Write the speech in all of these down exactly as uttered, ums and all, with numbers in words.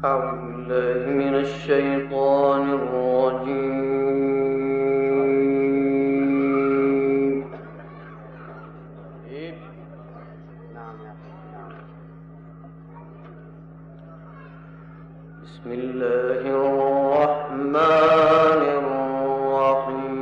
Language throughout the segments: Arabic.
أعوذ بالله من الشيطان الرجيم. بسم الله الرحمن الرحيم.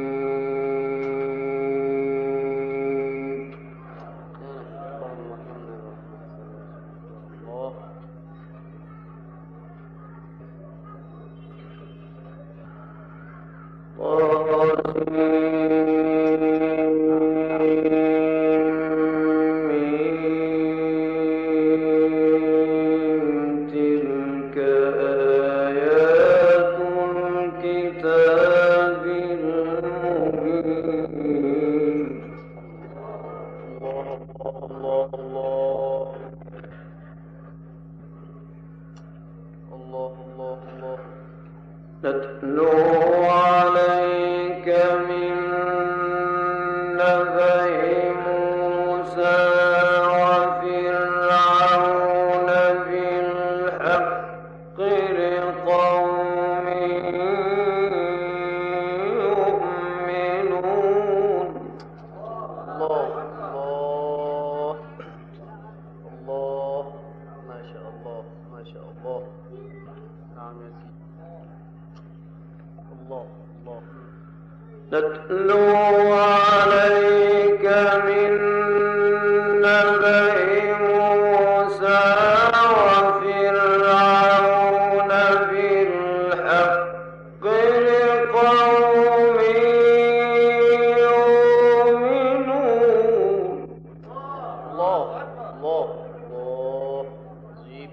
نتلو عليك من نبأ موسى وفرعون بالحق لقوم يؤمنون. الله الله الله، ما شاء الله ما شاء الله. نعم يا سيدي. الله الله. نتلو عليك من نبأ موسى وفرعون بالحق لقوم يؤمنون. الله الله الله. عجيب.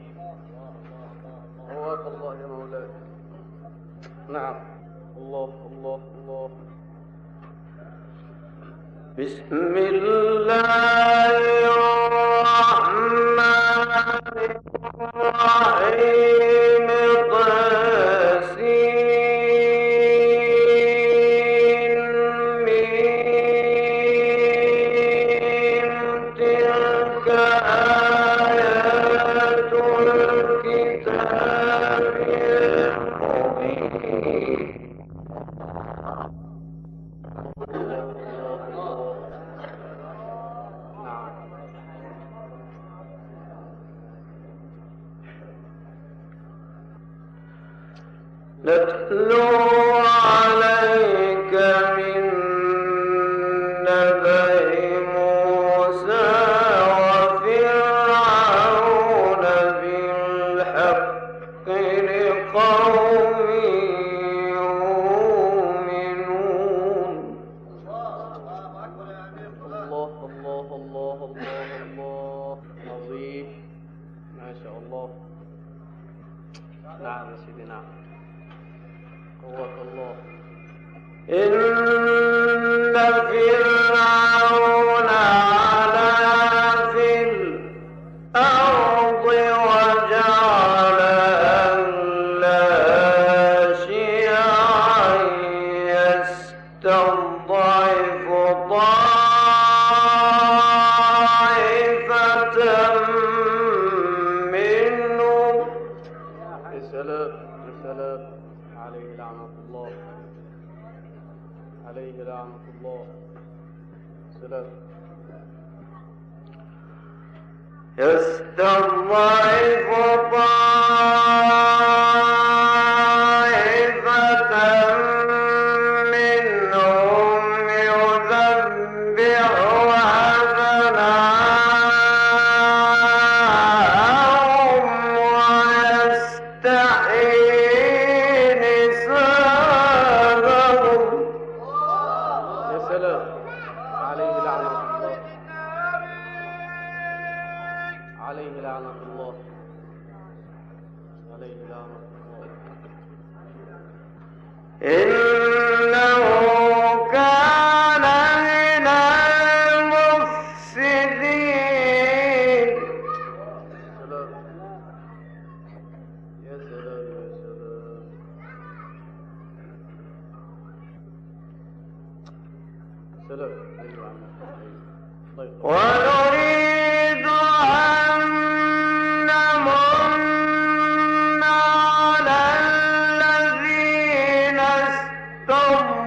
رواك الله يا مولاي. نعم. الله الله الله. بسم الله الرحمن الرحيم. طاسين ميم. تلك آيات الكتاب المبين. نتلو عليك من نبأ موسى وفرعون بالحق لقوم يؤمنون. الله الله الله الله الله. عظيم ما شاء الله. نعم يا سيدي. نعم. قوة الله. إن فرعون علا في الأرض وجعل أهلها شيعا يستضعف طائفة منهم. يا سلام يا سلام. عليه لعنة الله. عليه لعنة الله. سلام. يستضعف طائفة منهم يذبح أبناءهم ويستحيي نساءهم. يا سلام. عليه لعنة الله. عليه لعنة الله. عليه لعنة الله. إنه كان من المفسدين. يا سلام يا سلام. سلام. ونريد أن نمن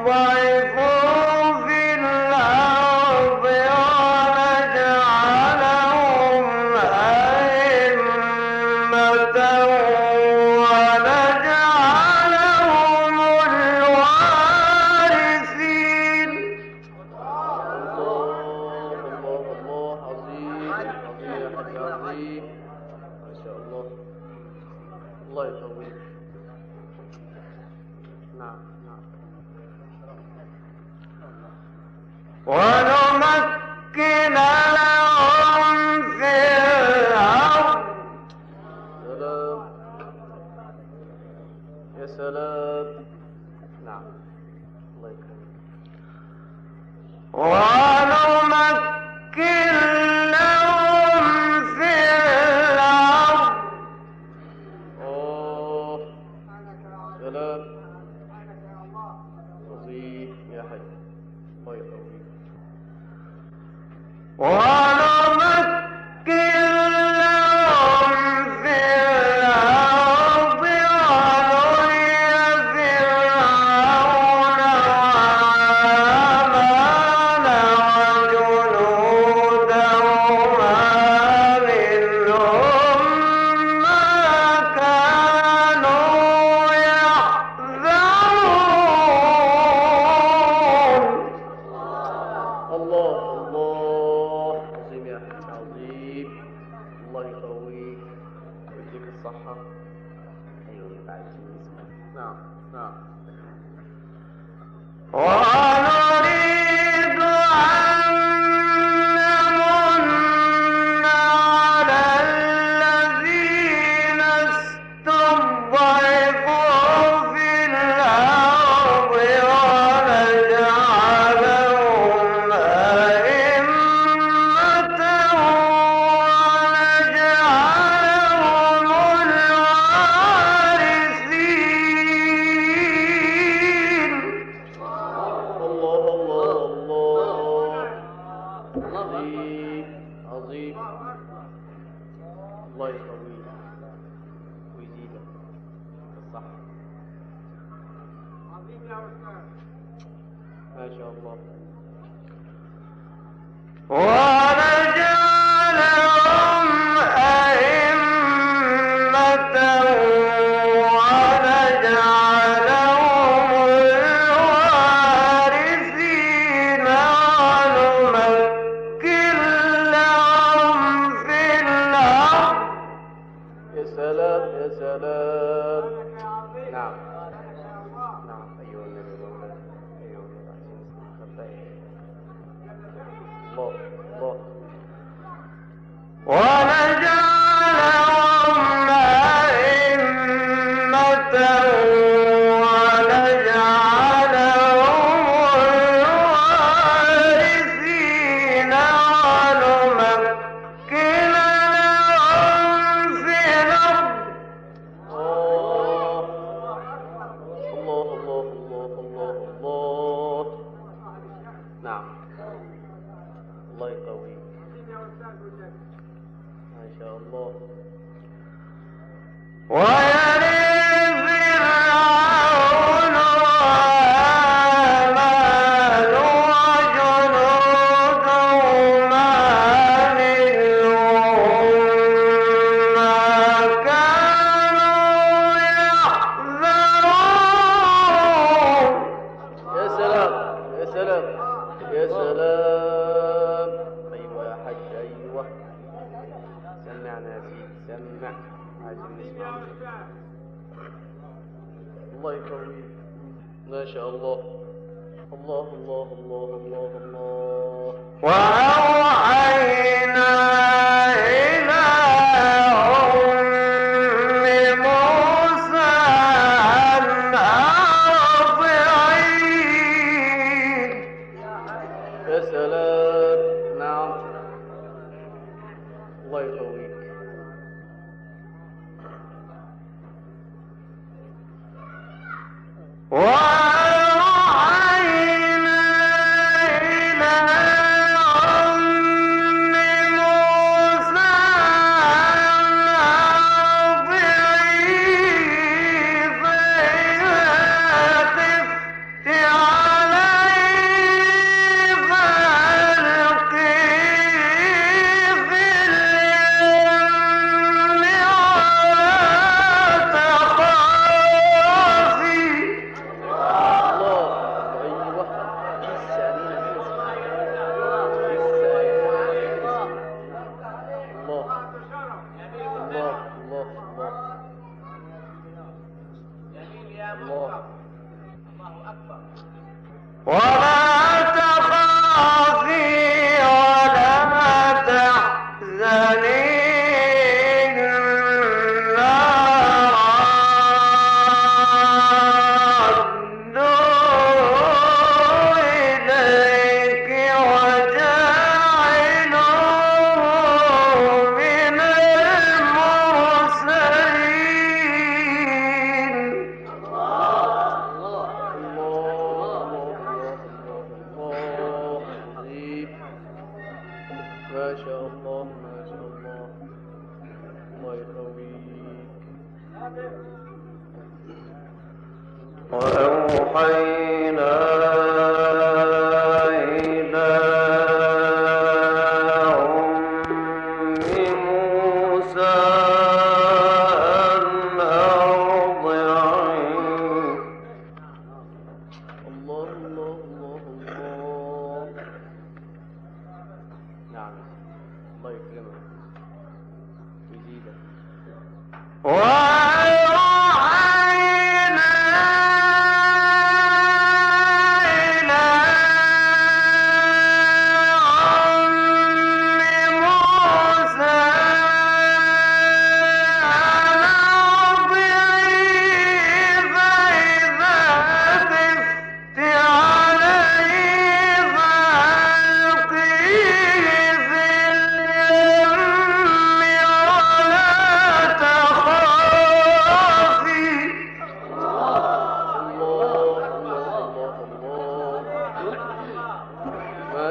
Yeah.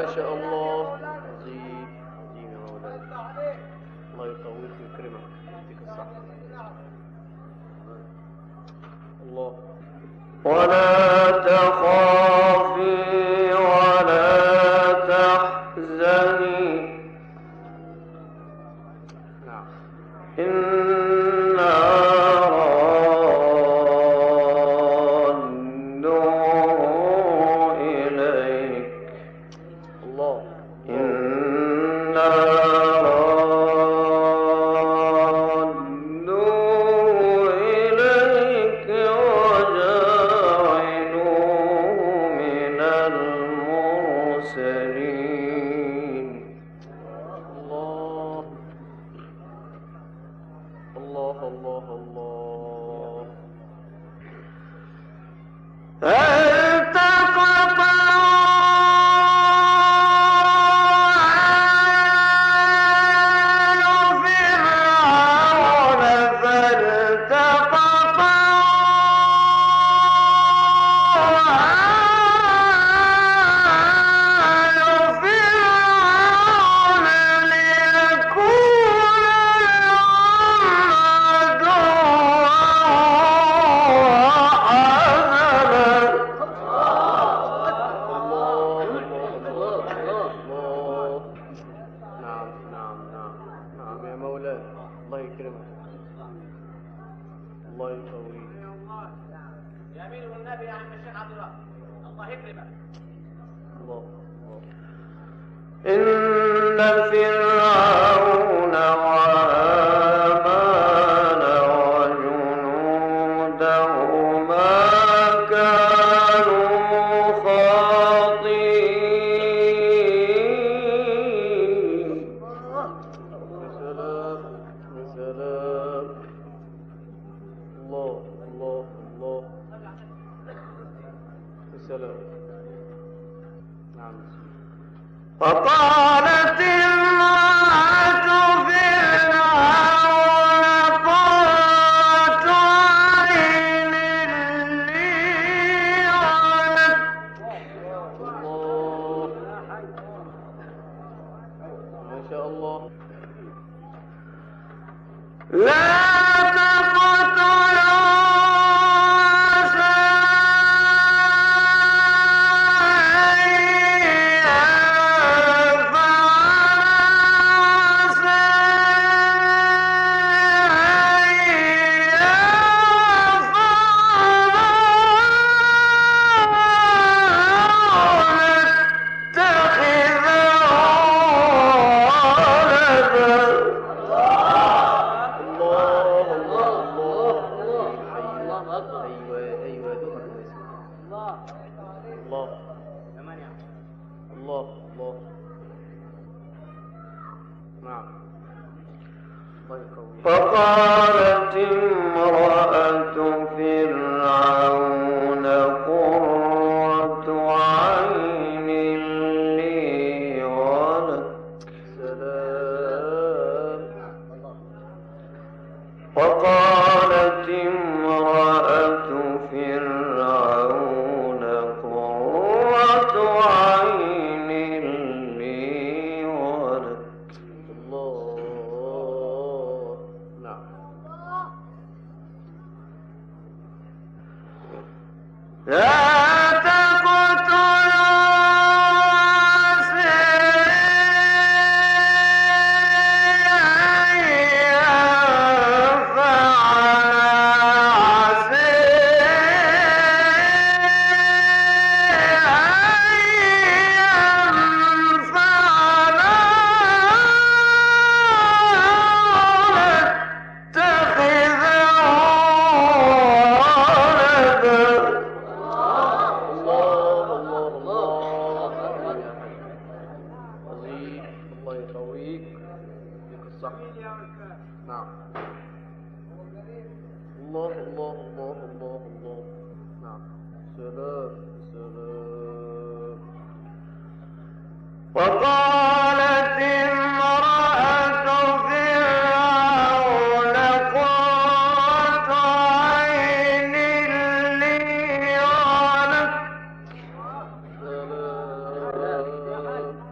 ما شاء الله. عظيم عظيم يا مولاي. الله يقويك ويكرمك ويديك الصحة. الله. ولا تخافي ولا تحزني. نعم. إنا رادوه إليك. الله. إنا إن فرعون وهامان وجنودهما كانوا خاطئين. بسلام بسلام. الله الله الله. بسلام. نعم. فقالت امرأة فرعون قرة عين لي ولك. الله ما شاء الله. لا فقالت امرأة فرعون قرة عين لي ولك. سلام. فقالت امرأة فرعون قرة عين لي ولك. الله. لا تقتلوا نعم. الله الله الله الله الله. نعم. سلام سلام. وقالت امرأة فرعون قرة عين لي ولك. سلام.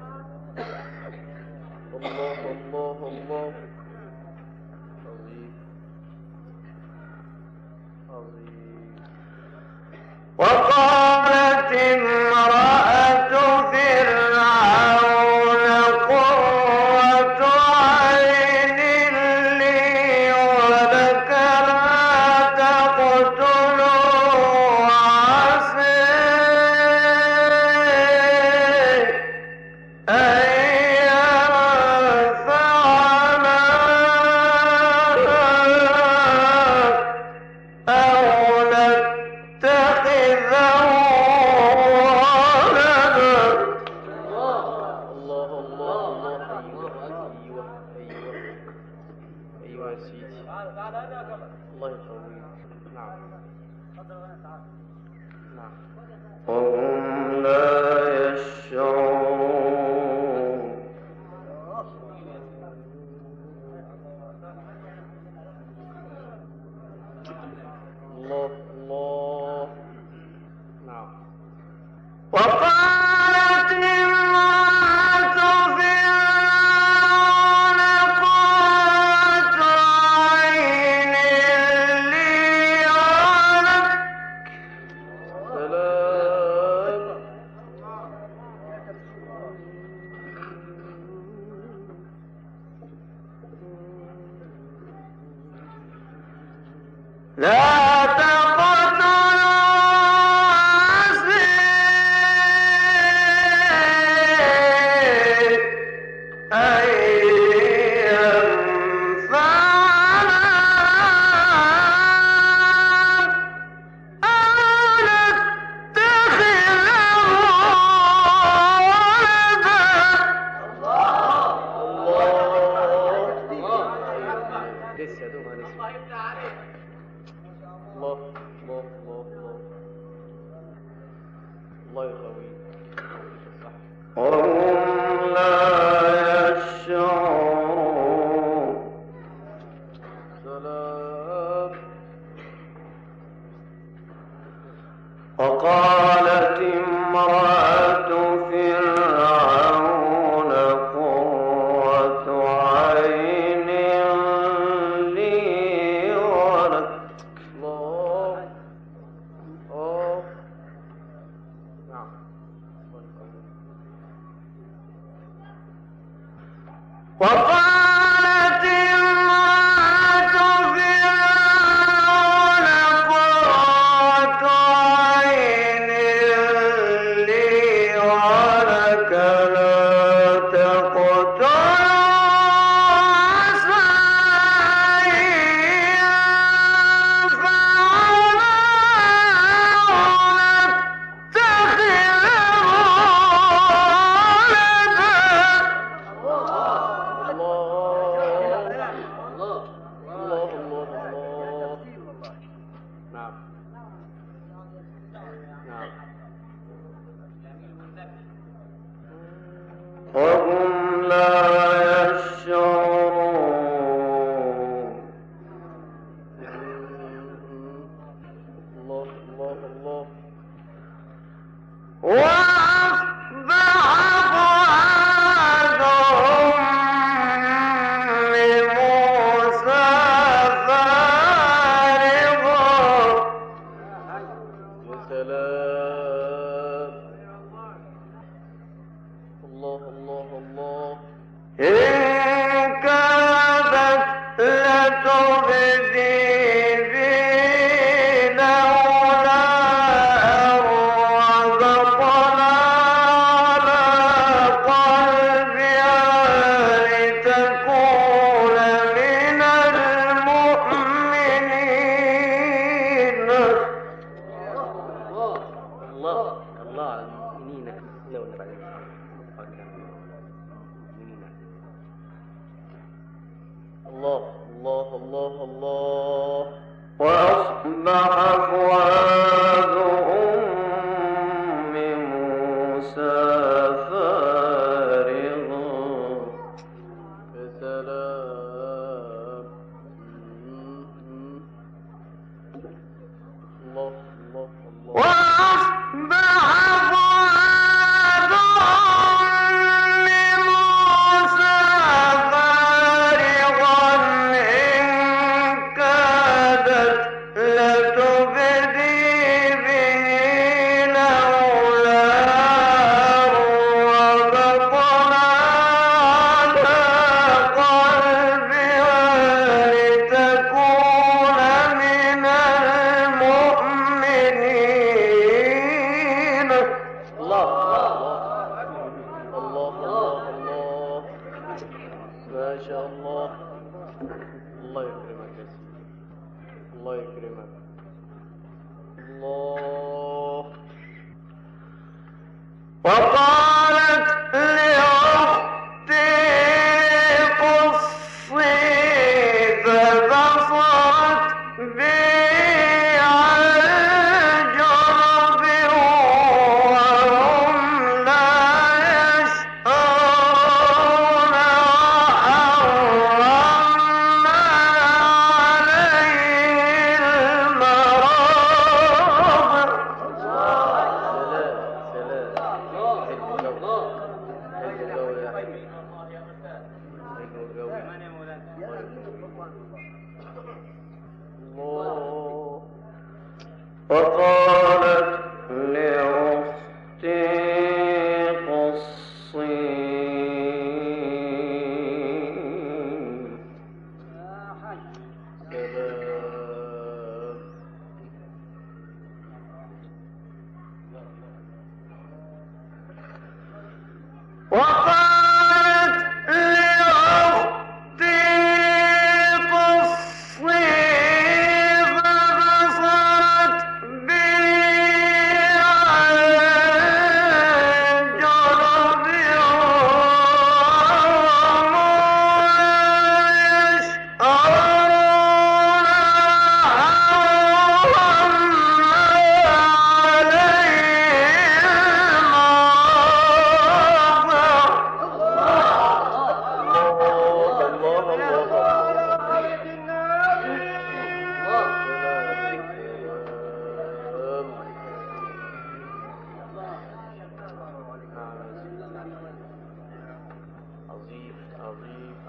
عليه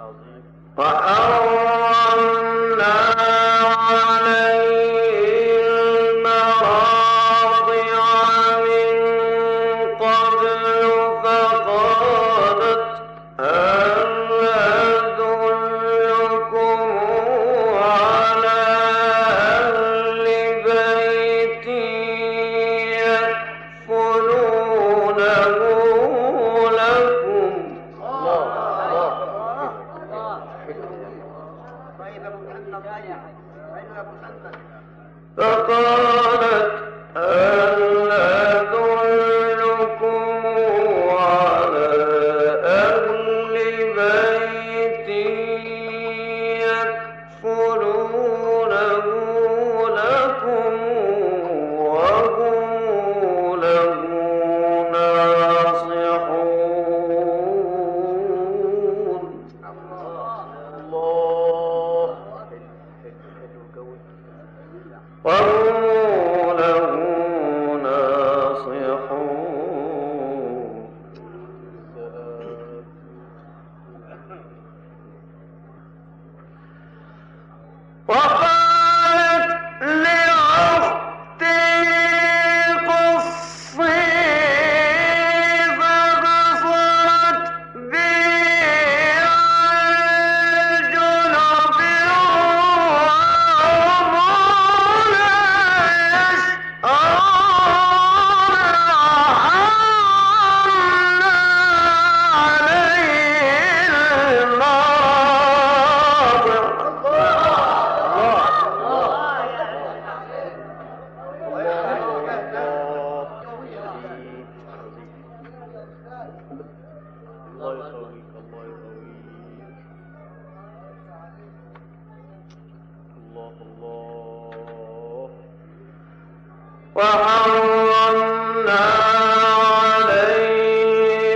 وحرمنا عليه المراضع من قبل فقالت هل أدلكم على أهل بيت يكفلونه لكم فقالت هل أدلكم على أهل بيت يكفلونه لكم وهم له ناصحون. وهم له ناصحون. وقالت لأختي قصي فبصرت به عن جنب وهم لا يشعرون وحرمنا عليه المراضع. الله يقويك الله يقويك الله الله. وحرمنا عليه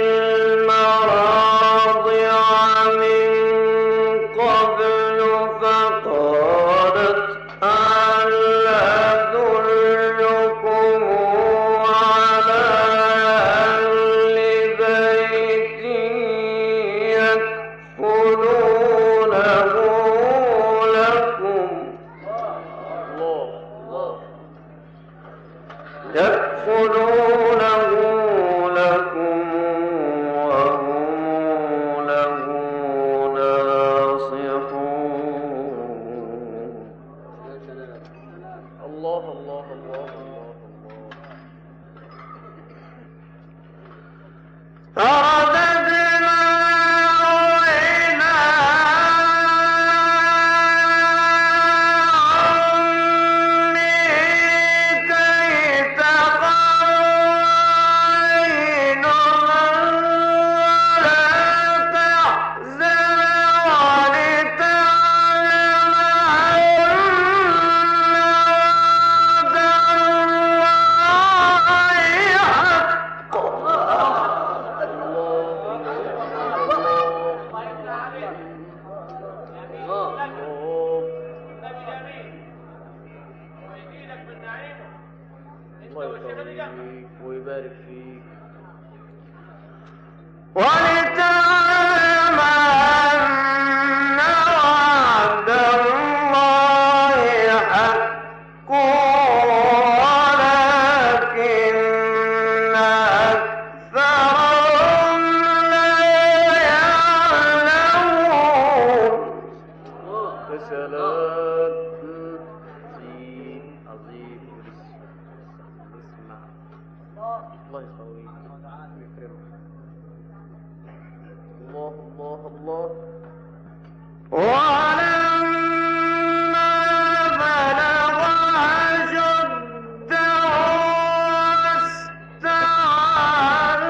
المراضع من قبل فقالت هل أدلكم على أهل بيت يكفلونه لكم يكفلونه لكم وهم له ناصحون. الله الله الله الله فرددناه إلى عمه كي تقر عينها ولا تحزن ولتعلم الله يقويك ويبارك فيك. ولتعلم أن وعد الله حق ولكن أكثرهم لا يعلمون. يا سلام عظيم عظيم. اسمع الله يقويك ويكرمك. الله الله الله. ولما بلغ أشده واستوى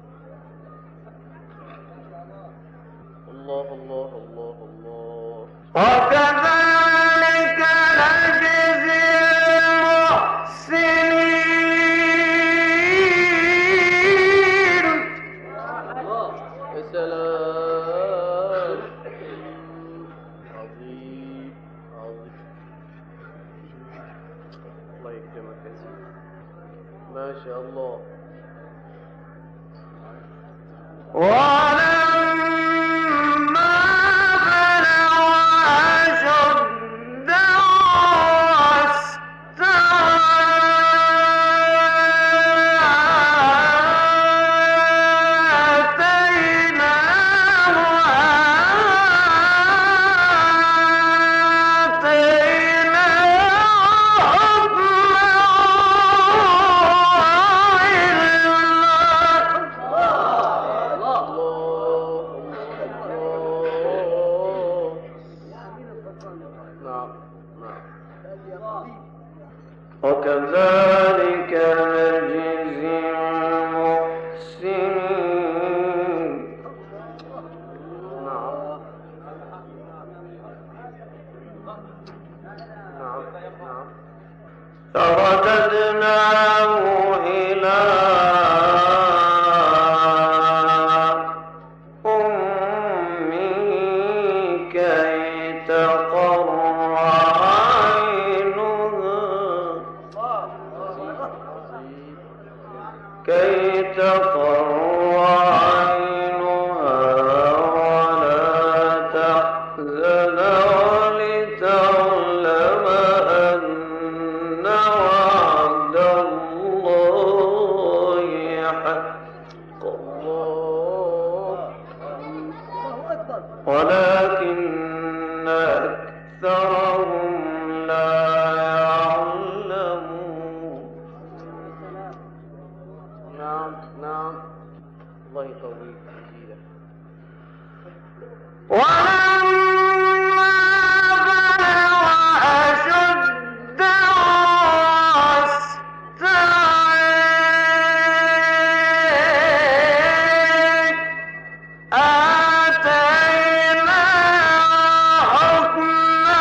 الله الله الله الله. وكذلك نجزي المحسنين. يا سلام، عظيم عظيم، الله يكرمك يا سيدي، ما شاء الله. ولما بلغ أشده وكذلك نجزي المحسنين. نعم نعم نعم. فرددناه إلى أمه كي تقر كي تقر عينها ولا تحزن ولتعلم أن وعد الله حق ولكن أكثرهم لا يعلمون. نعم نعم، الله يقويك جزيلا. ولما بلغ أشده واستوى آتيناه حكما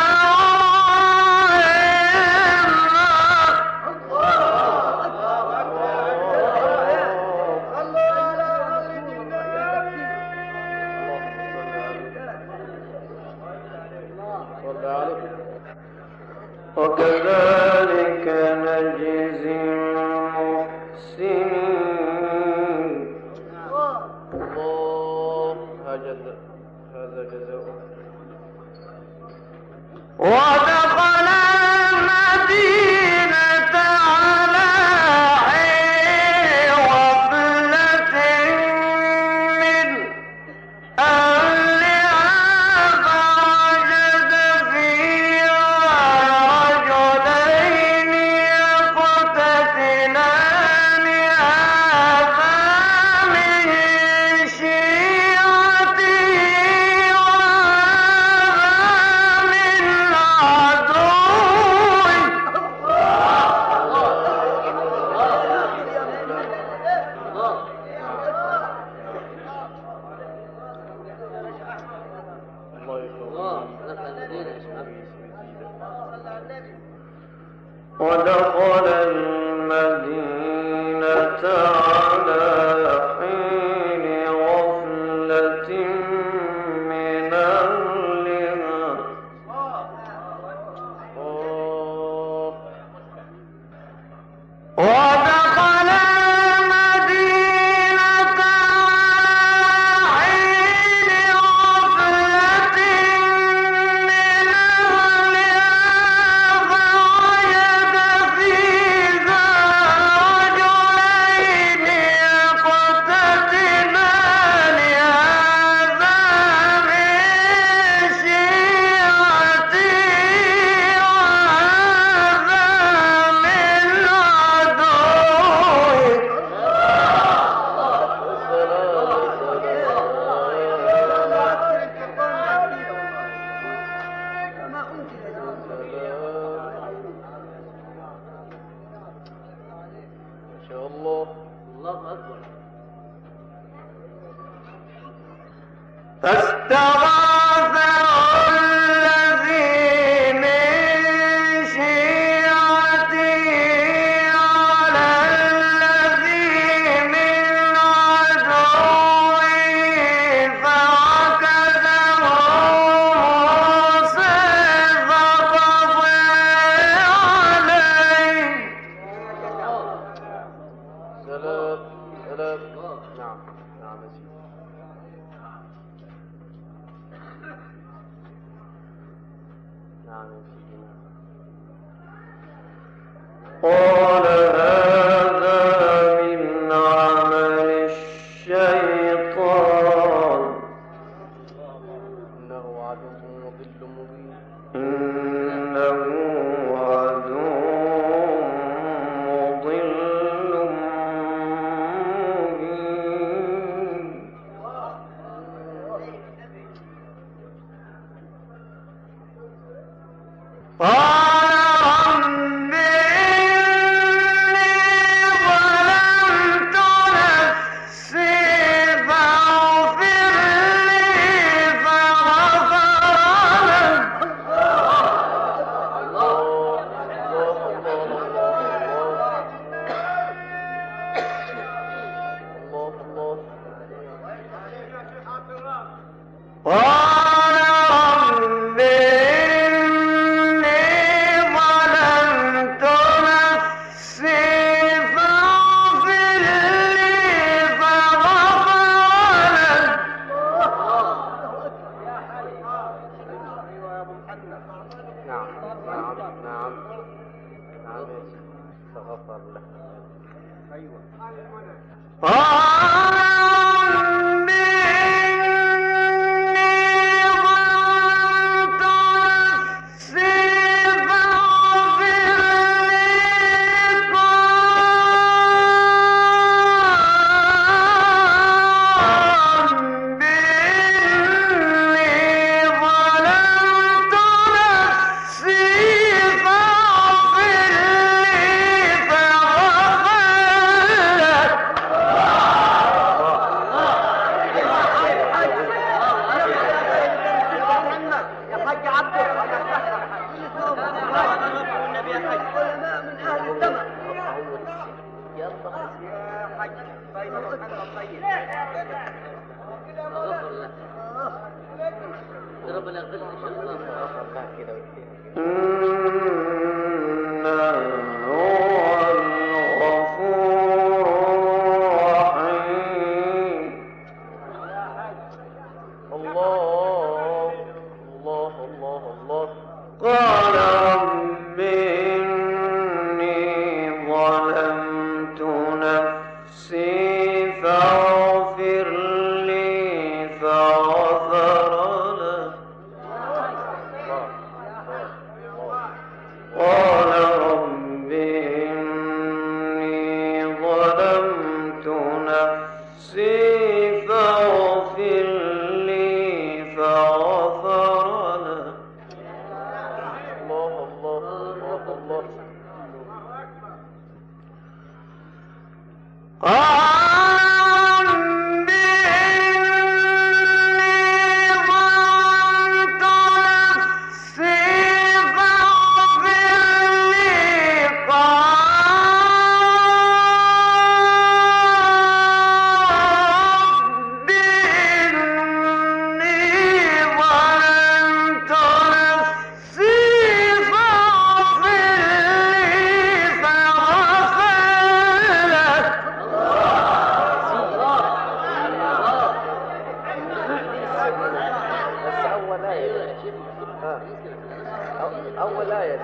وكذلك نجزي المحسنين. الله، هذا هذا جزاؤه. ودخل المدينة على حين غفلة من أهلها فوجد فيها رجلين يقتتلان، هذا من شيعته وهذا من ودخل المدينة على حين غفلة من أهلها ودخل المدينة على حين غفلة من أهلها فوجد فيها رجلين يقتتلان، هذا من شيعته وهذا من فاستغاثه نعم سيدنا. قال هذا من عمل الشيطان إنه عدو مضل مبين. إنه عدو مضل مبين. قال رب إني ظلمت نفسي فاغفر لي فغفر له. الله الله الله الله الله. قال رب إني ظلمت نفسي فاغفر لي فغفر له. نعم نعم نعم نعم فغفر له. أيوة. قال رب إني ظلمت نفسي فاغفر لي. قال رب إني ظلمت نفسي فاغفر لي فغفر له. يا حاج عبده والنبي يا حاج من اهل الدم يا حاج طيب طيب ربنا يغفر لك ان شاء الله. إنه هو الغفور الرحيم. الله الله الله الله. قال رب إني ظلمت نفسي فاغفر لي فغفر له. قال رب إني ظلمت نفسي فاغفر لي فغفر له. الله الله الله الله. قال رب إني ظلمت نفسي فاغفر لي. قال رب إني ظلمت نفسي فاغفر لي فغفر له. بس أول آية. ها. أو- أول آية.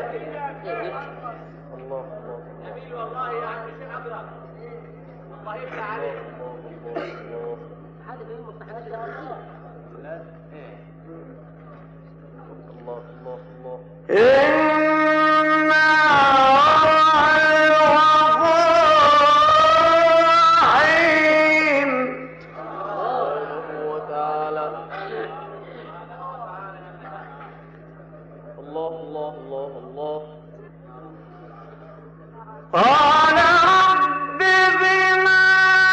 الله الله. والله يا عم الشيخ عبد الله والله يفتح عليك. الله الله الله. هذا من المصطلحات اللي لا. الله الله الله. إن الرحيم. سبحانه وتعالى. الله الله الله الله. قال رب بما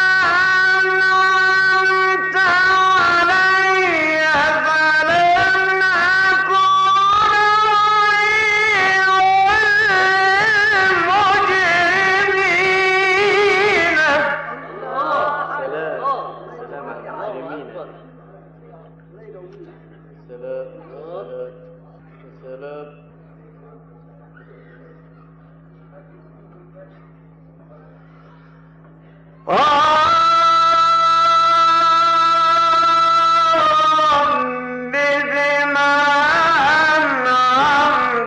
أنعمت علي فلن رب بما أنعمت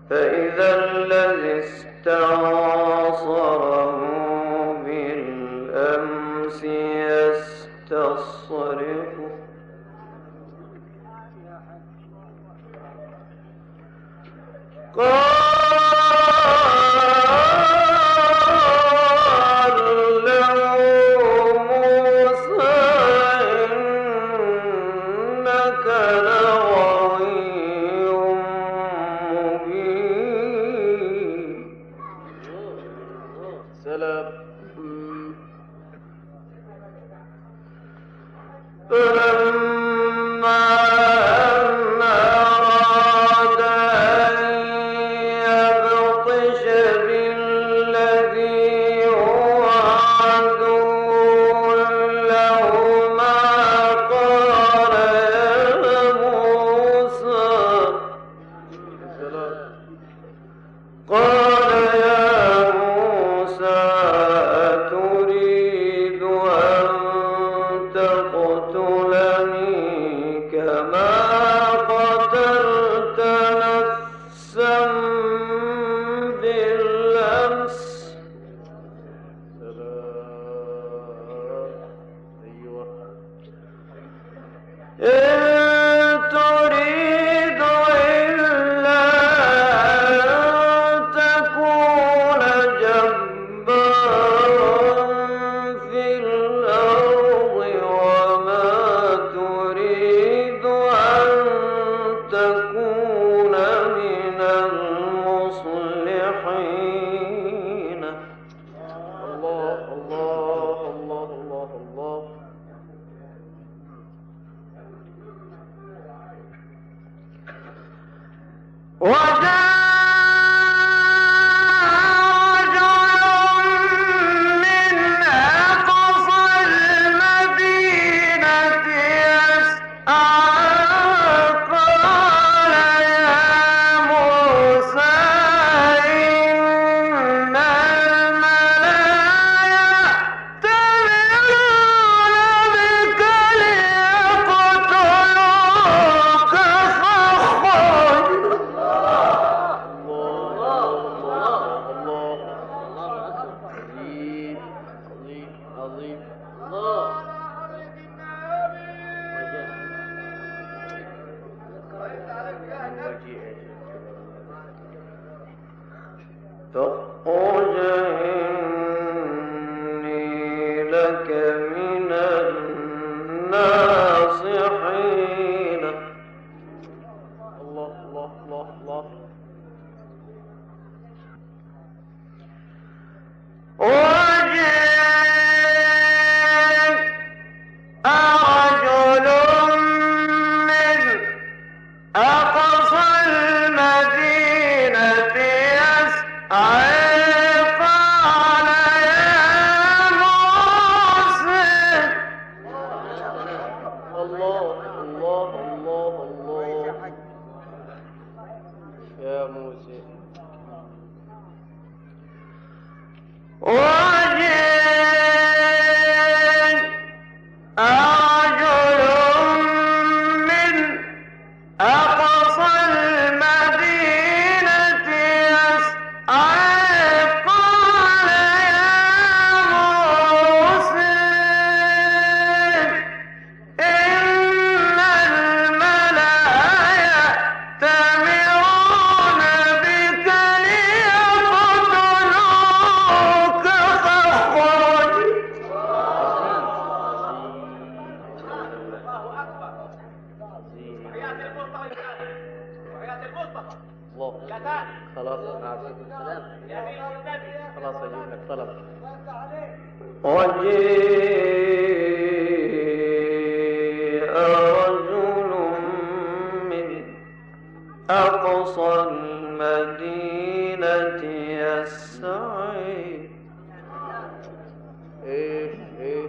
فإذا الذي استعصره بالأمس يستصرخه قال وجيء رجل من أقصى المدينة يسعى ايش ايش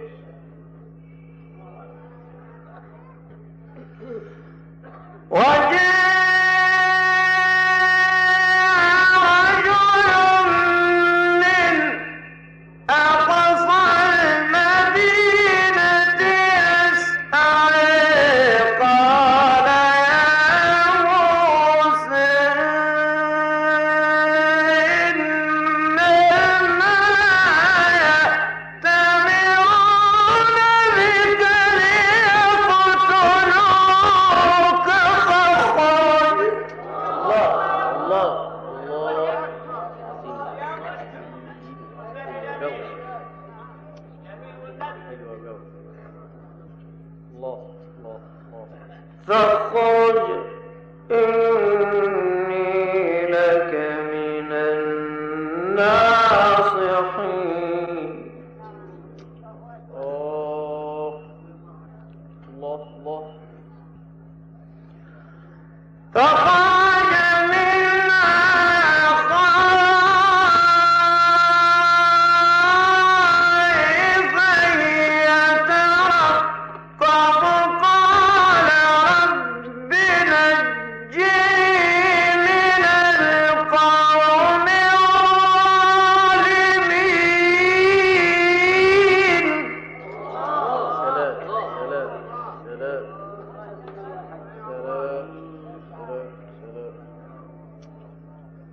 قال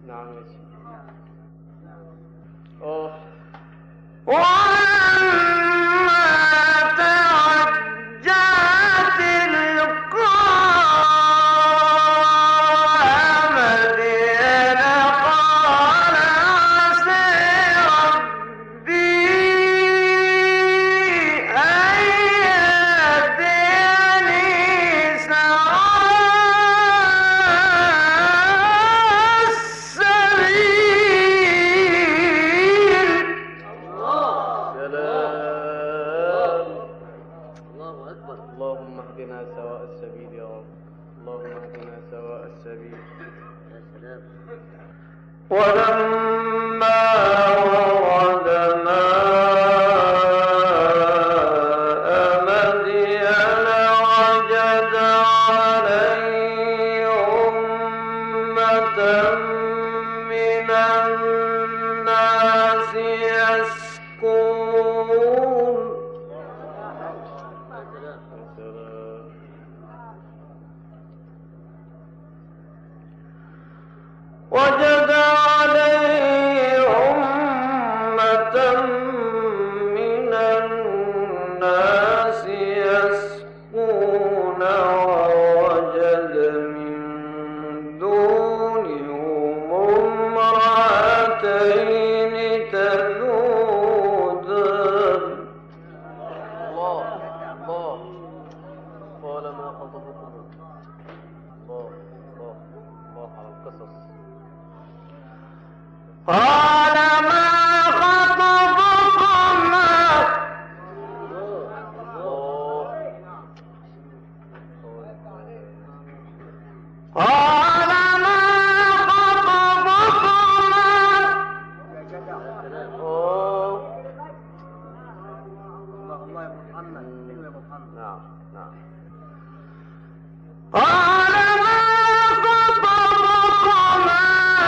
نعم يا سيدي. أوه اللهم اهدنا سواء السبيل يا رب. اللهم اهدنا سواء السبيل. يا سلام. ولما ورد ماء مدين وجد عليه أمة من الناس يسكون. وجد عليه أمة من الناس يسقون ووجد من دونهم امرأتين تذودان. الله الله قال ما خطبكما. الله الله الله على القصص. قال ما خطبكما. قال ما خطبكما. الله يا محمد. يا محمد. نعم نعم. قال ما خطبكما.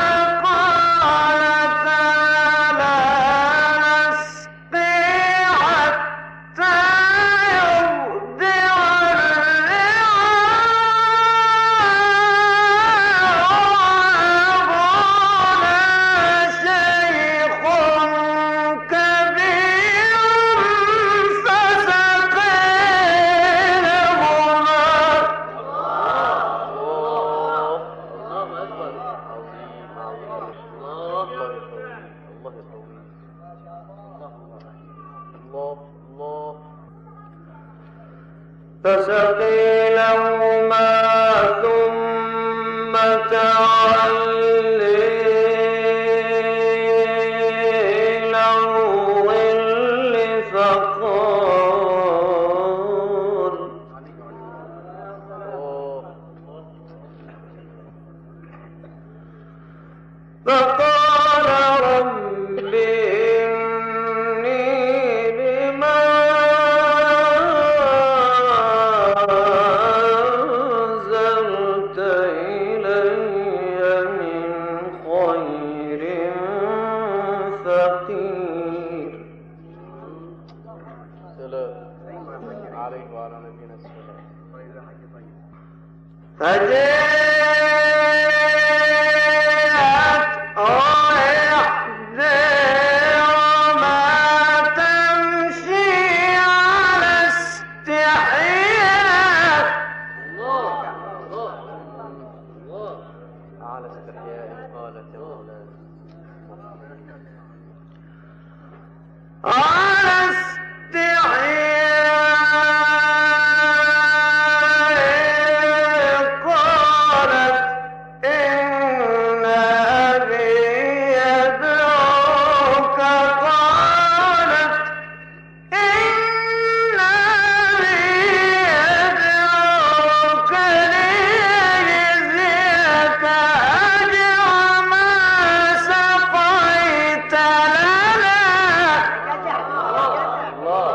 قالتا لا نسقي حتى يرضع الرعاء وأبونا شيخ كبير فسقينهما. الله أكبر. عظيم عظيم. الله يقوي. الله يقوي. الله الله. فسقي لهما ثم تعلي إلى الظل فقال فقال رب إني لما أنزلت إلي من خير فقير. سلام عليه وعلى نبينا السلام. فجاءت إحداهما تمشي على استحياء. الله الله الله. على استحياء قالت يا مولانا. على استحياء قالت إن أبي يدعوك. قالت إن أبي يدعوك ليجزيك أجر ما سقيت لنا. الله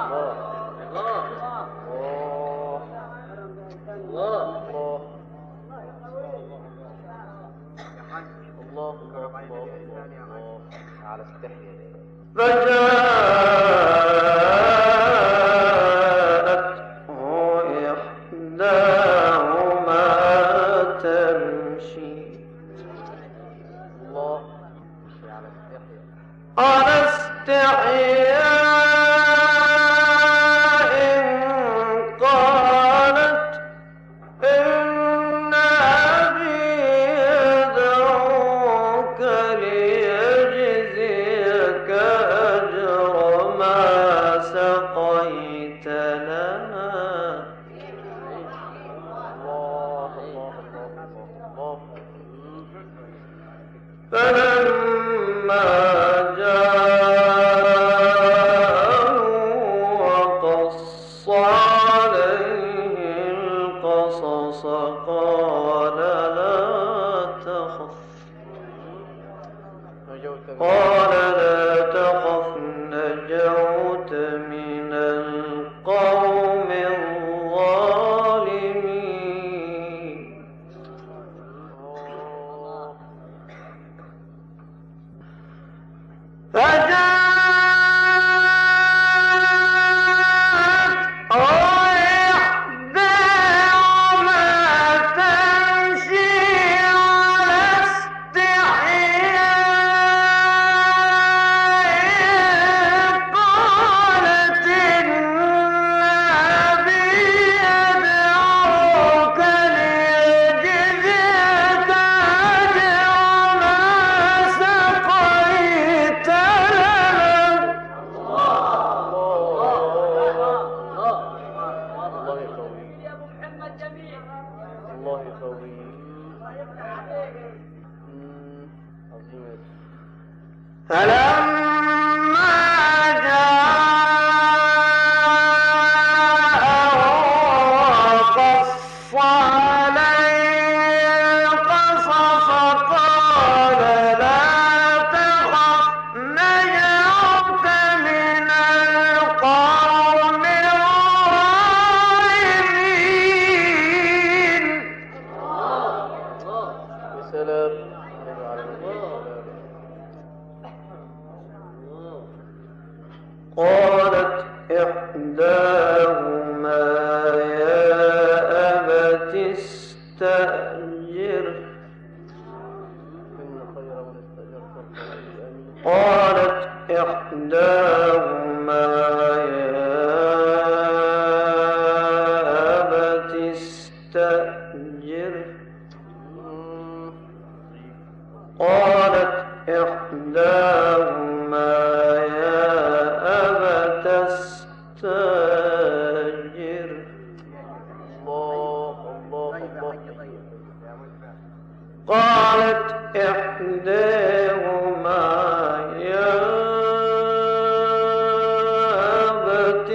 الله الله الله الله الله الله على استحياء. فجاءته إحداهما تمشي فلما جاءه وقص عليه القصص قال لا تخف قال لا تخف نجوت من القوم الظالمين فلما جاءه وقص عليه القصص قال لا تخف نجوت من القوم الظالمين. سلام. قالت إحداهما يا أبت استأجره قالت إحداهما يا أبت استأجره قالت إحداهما يا أبت استأجر الله الله الله قالت إحداهما يا أبت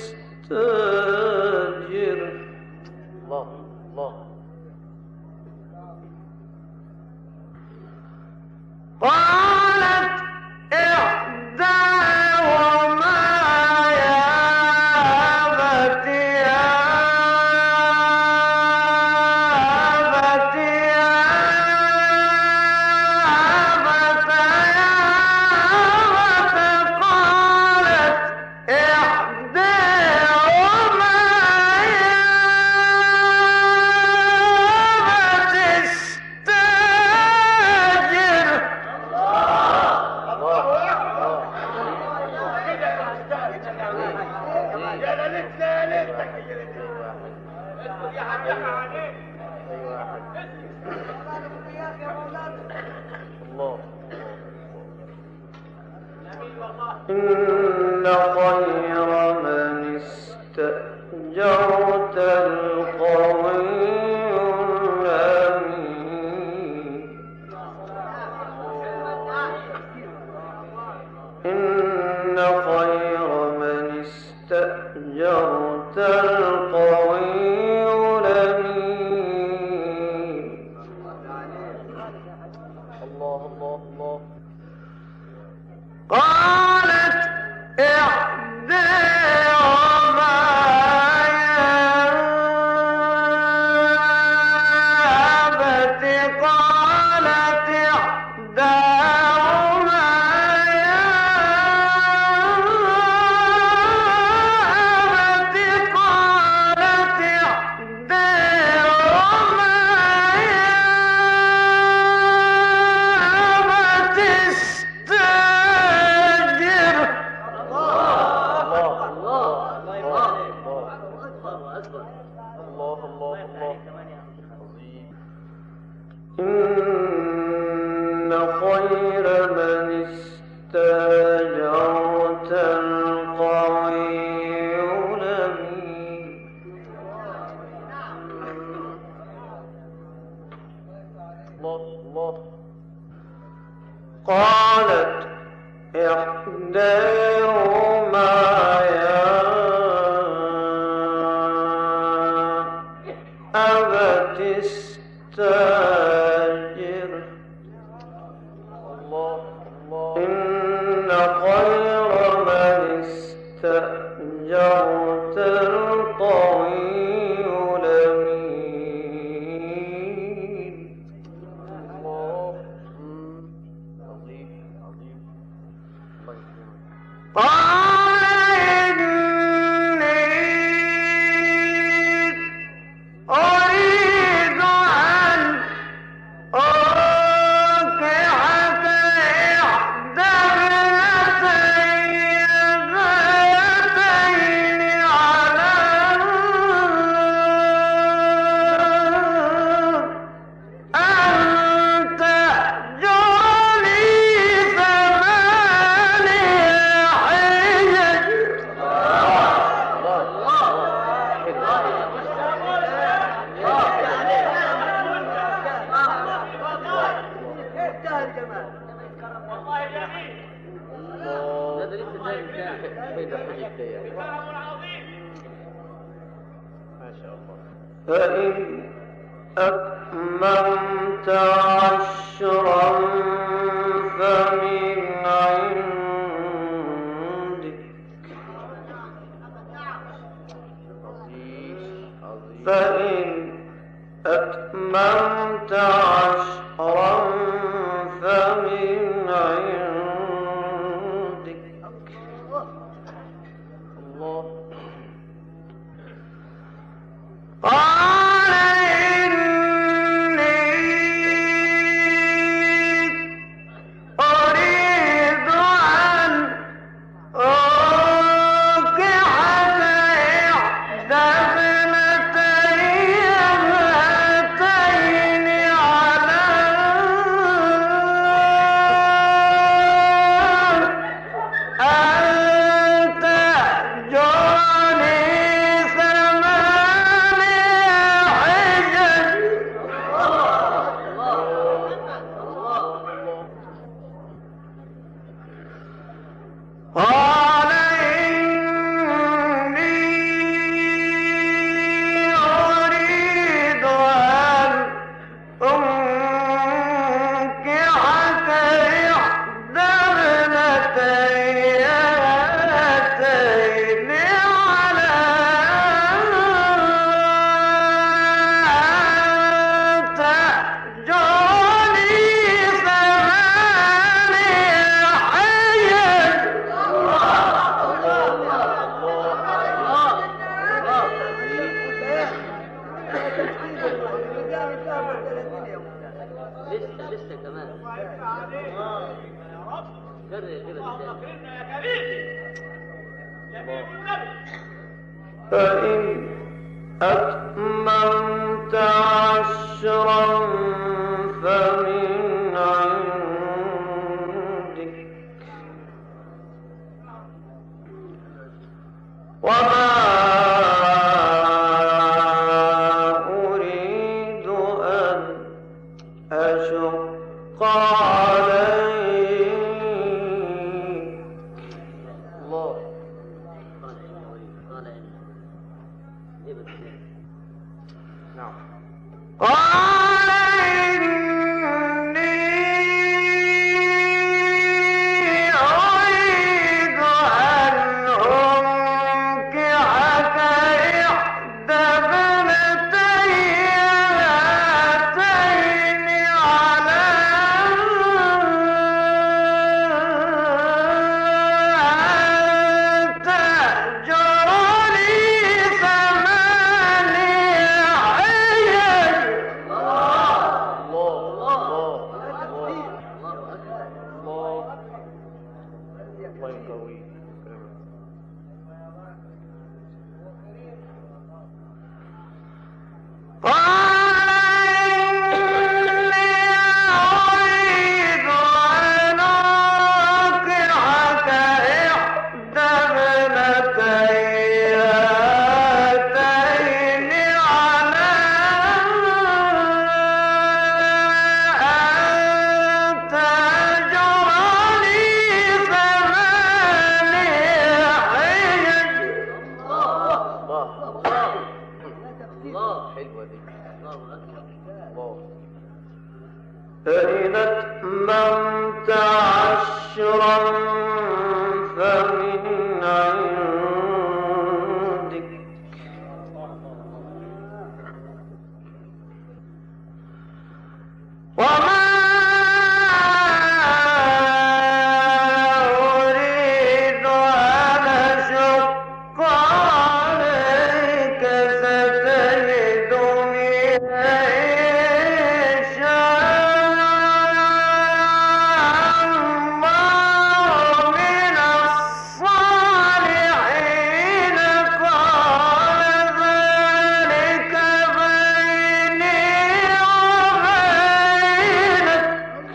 استأجر الله الله قالت إحداهما يا أبت يا أبت يا أبت يا أبت قالت إحداهما يا أبت استأجر إن خير من استأجرت القوي الأمين إن خير من استأجرت القوي الأمين. الله الله الله قالت إحداهما يا أبت قالت إحداهما يا أبت قالت إحداهما يا أبت استأجر الله الله الله عظيم. إن خير من استأجرت القوي الأمين الله الله قالت إحداهما يا أبت استأجره الله الله إن خير من استأجرت القوي الأمين. الله مم. عظيم عظيم. الله يكرمك. قال إني أريد أن أنكحك إحدى ابنتي هاتين على أن تأجرني ثمانية حجج. والله جميل. هذا لسه جاي بين الحديثين. كلام عظيم. ما شاء الله. فإن أتممت عشرا فمن عندك عظيم عظيم. فإن أتممت عشرا فمن عندك الله قال إني أريد أن أنكحك إحدى ابنتي هاتين على أن تأجرني ثمانية حجج. قال إني أريد أن أنكحك إحدى ابنتي هاتين على أن تأجرني ثمانية حجج. لسه لسه كمان كرر كده اللهم اكرمنا يا كريم. جميل النبي. فإن أتممت عشرا فمن عندك وما أريد أن أشق عليك. الله قال إني أريد قال إني إيه بس نعم. قال إني وأتممت عشرا فمن عندك وما أريد أن أشق عليك ستجدني إن شاء الله من الصالحين قال ذلك بيني وبينك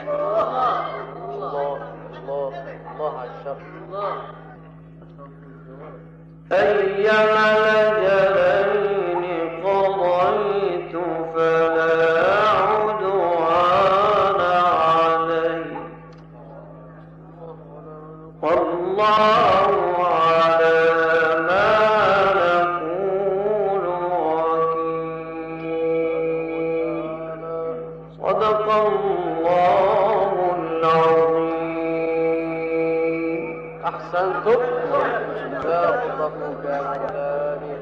الله الله الله على الشر. أيما الأجلين قضيت فلا عدوان علي والله على ما نقول وكيل. صدق الله العظيم. أحسنتم. جزاكم الله خيرا.